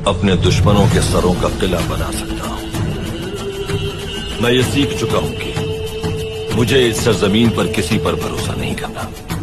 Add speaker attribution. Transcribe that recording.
Speaker 1: अपने दुश्मनों के सरों का किला बना सकता हूं। मैं ये सीख चुका हूं कि मुझे इस सरजमीन पर किसी पर भरोसा नहीं करना।